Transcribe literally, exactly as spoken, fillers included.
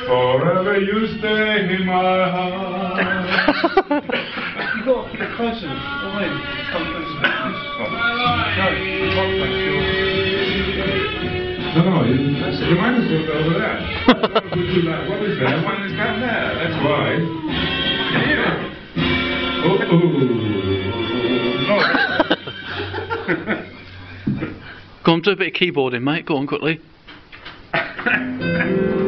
Forever you stay in my heart. You've got to get closer. Away. Come closer. No, no, you, you might as well go over there. What would you like? What is there? One is down there. That's why. Yeah. Oh, oh. Go on, do a bit of keyboarding, mate. Go on, quickly.